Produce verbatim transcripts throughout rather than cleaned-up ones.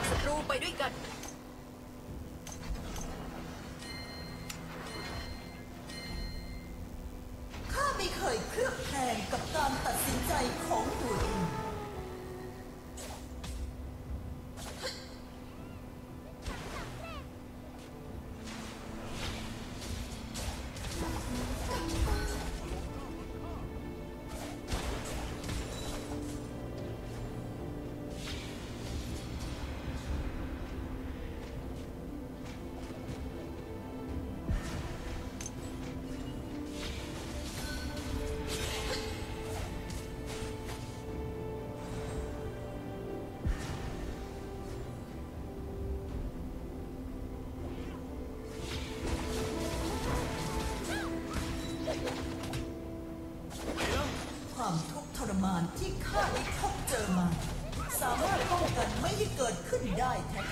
กับศัตรูไปด้วยกันข้าไม่เคยเคลือบแคลงกับการตัดสินใจของตัวเองความทุกข์ทรมานที่ข้าได้พบเจอมาสามารถป้องกันไม่ให้เกิดขึ้นได้แท้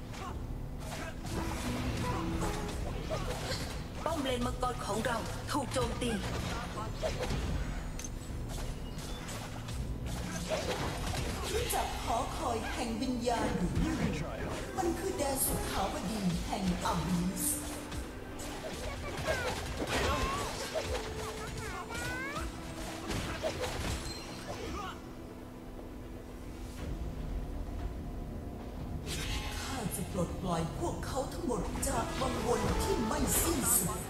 ๆป้อมเลนมังกรของเราถูกโจมตีรู้จักหอคอยแห่งวิญญาณหรือมันคือแดนสุขาวดีแห่งอัมบิสจะปลดปล่อยพวกเขาทั้งหมดจากวังวนที่ไม่สิ้นสุด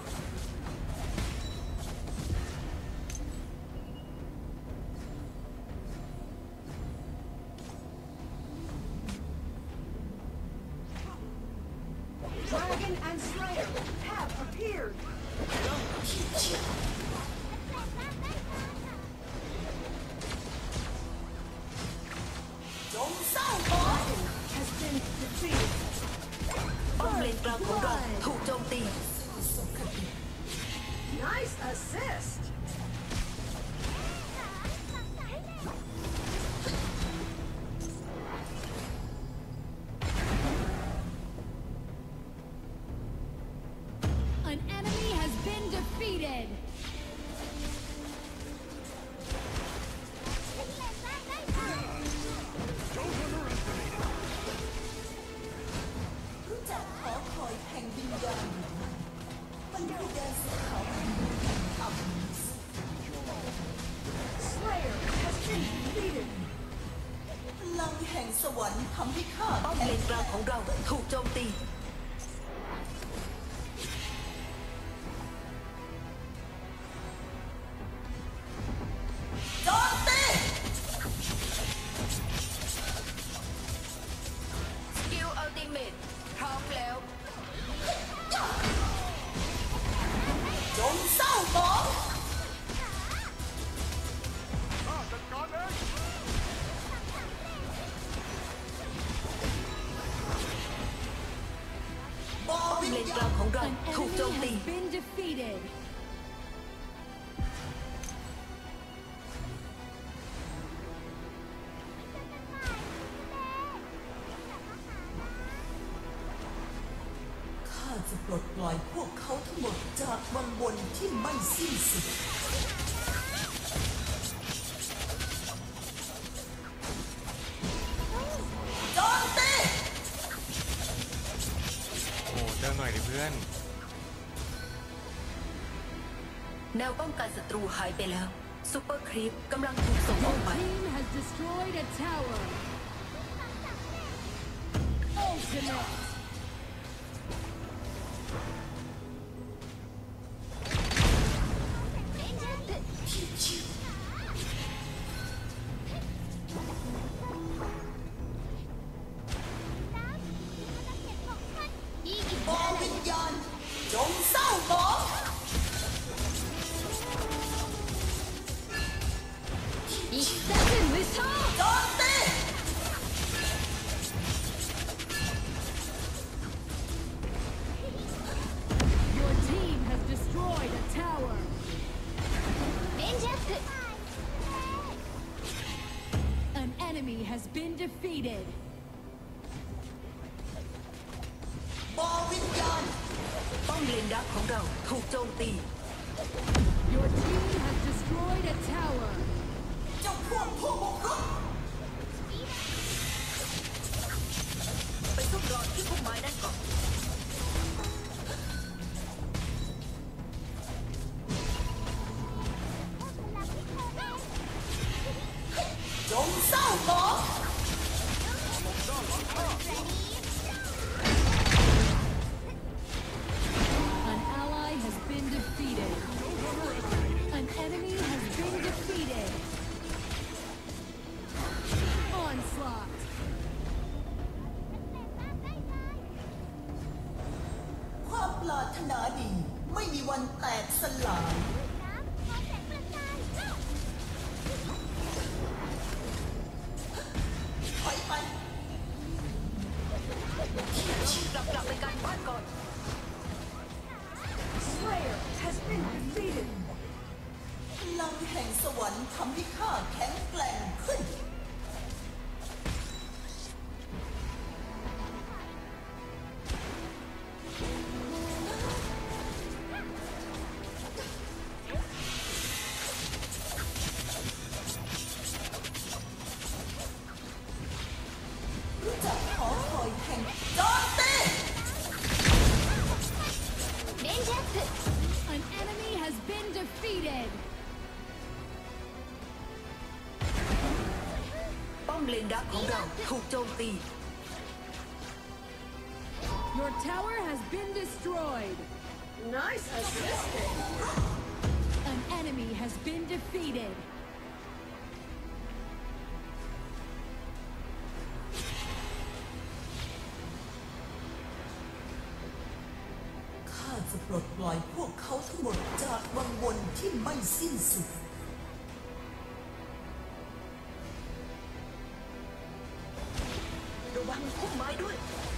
Dragon and Slayer have appeared. จงเศร้าหมอง Has been defeated. ป้อมเลนกลางของเราถูกโจมตี Nice assist. An enemy has been defeated. รู้จักหอคอยแห่งวิญญาณหรือไม่มันคือแดนสุขาวดีแห่งอัมบิส Slayer has been defeated. พลังแห่งสวรรค์ทำให้ข้าป้อมเลนกลางของเราถูกโจมตีโจมตีสกิลอัลติเมทพร้อมแล้วจงเศร้าหมองบอป้อมวิญเลนกญาลาณงของเรา An ถูกโจม enemy ตี has been defeated. ข้าจะปลดปล่อยพวกเขาทั้งหมดจากวังวนที่ไม่สิ้นสุดโจมตีโอ้เจอหน่อยดิเพื่อนแนวป้องกันศัตรูหายไปแล้วซูเปอร์ครีปกำลังถูกส่งอ Your อกไป team has destroyed a tower. Ultimate. บอวิญญาณจงเศร้าหมอง Seven with โจมตี Your team has destroyed a tower. An enemy has been defeated. บอวิญญาณป้อมเลนดักของเราถูกโจมตี Your team has destroyed a tower. เจ้าพวกผู้บุกรุกรารถนาดีไม่มีวันแตกสลายถอยไปกลับกลับไปกันบ้านก่อน Slayer has been defeated. พลังแห่งสวรรค์ทำให้ข้าแข็งแกร่งขึ้นรู้จักหอคอยแห่งจอร์เต้ An enemy has been defeated. ป้อมเลนดักของเราถูกโจมตี Your tower has been destroyed. Nice assisting. An enemy has been defeated. ข้าจะปลดปล่อยพวกเขาทั้งหมดจากวังวนที่ไม่สิ้นสุดระวังพุ่มไม้ด้วย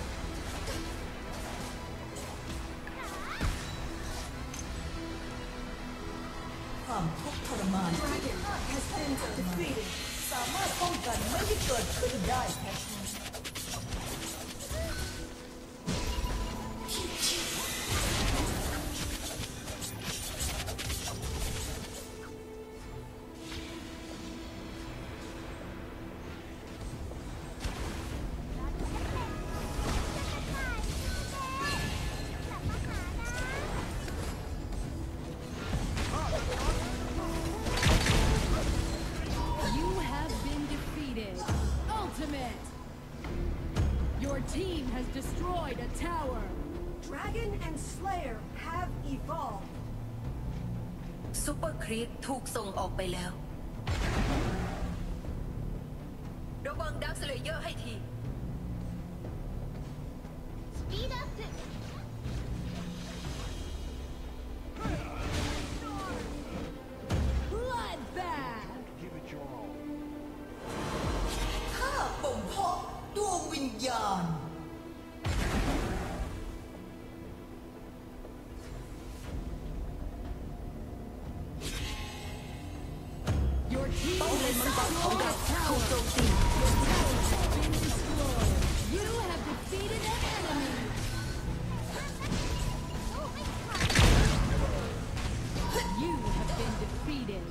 ความทุกข์ทรมานที่ Dragon has been defeated. สามารถป้องกันไม่ให้เกิดขึ้นได้แค่ You have been defeated. Ultimate. Your team has destroyed a tower. Dragon and Slayer have evolved. ซูเปอร์ครีปถูกส่งออกไปแล้ว ระวังดักสเลเยอร์ให้ที Bloodbath. ข้าบ่มเพาะดวงวิญญาณ Your team ป้อมเลน has มังกรของเรา destroyed a ถูก tower. โจมตี Been destroyed. You have defeated an enemy. You have been defeated.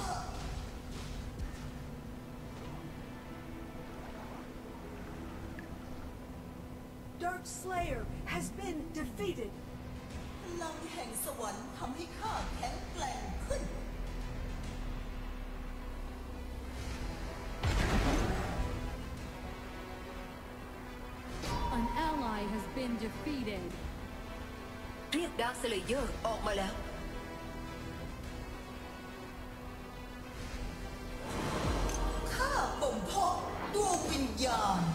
Dark Slayer has been defeated. พลังแห่งสวรรค์ทำให้ข้าแข็งแกร่งขึ้น An ally has been defeated. เรียกดักสเลเยอร์ออกมาแล้วข้าบ่มเพาะดวงวิญญาณ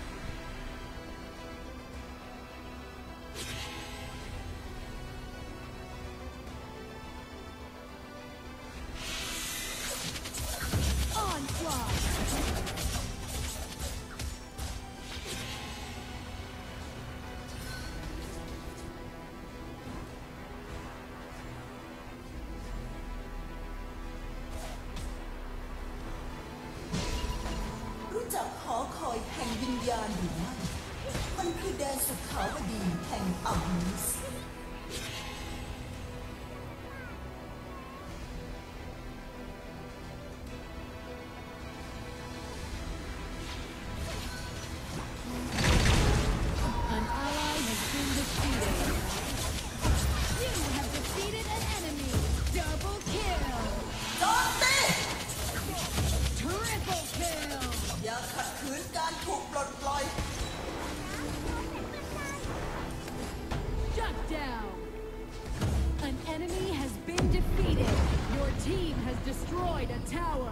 Onslaught. รู้จักหอคอยแห่งวิญญาณหรือไม่มันคือแดนสุขาวดีแห่งอับนิส An ally has been defeated. You have defeated an enemy. Double kill. จอร์เต้ Triple kill. อย่าขัดขืนการถูกปลดปล่อย Shut down. An enemy has been defeated. Your team has destroyed a tower.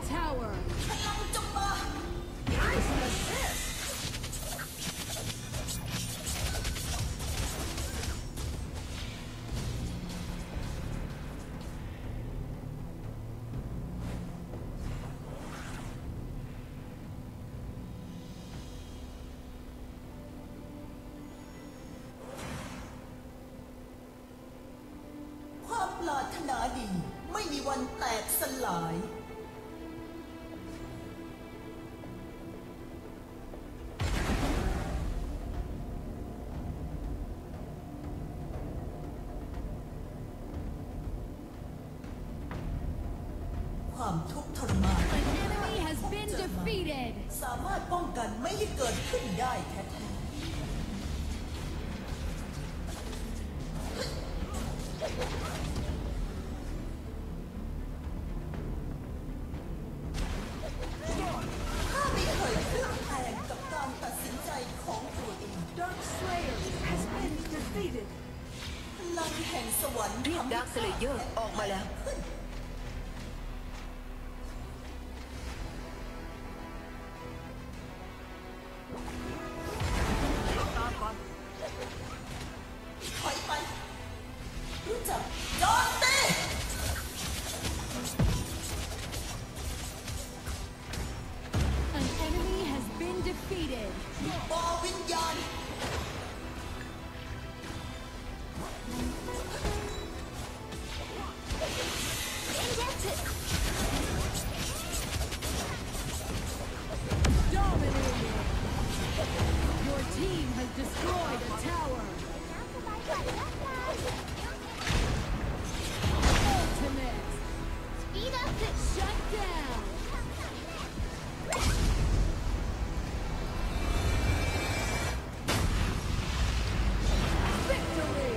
tower. พลังจงมา Nice assist. ความปรารถนาดีไม่มีวันแตกสลาย ความทุกข์ทรมาน An enemy has been defeated. สามารถป้องกันไม่ให้เกิดขึ้นได้แท้ๆข้าไม่เคยเคลือบแคลงกับการตัดสินใจของตัวเอง Dark Slayer has been defeated. พลังแห่งสวรรค์เรียกทำให้ดาร์คสเลเยอร์ออกมาแล้วขึ้น ถอยไป รู้จักโจมตี An enemy has been defeated. บอวิญญาณ Dominated. Your team has destroyed a tower. Ultimate. Speed up. Shut down. Victory.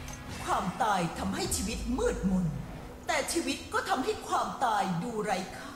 ความตายทำให้ชีวิตมืดมน แต่ชีวิตก็ทำให้ความตายดูไร้ค่า